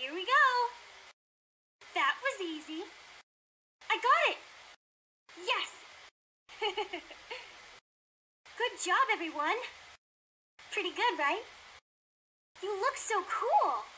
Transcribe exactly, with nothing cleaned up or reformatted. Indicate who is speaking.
Speaker 1: Here we go. That was easy. I got it. Yes. Good job, everyone. Pretty good, right? You look so cool.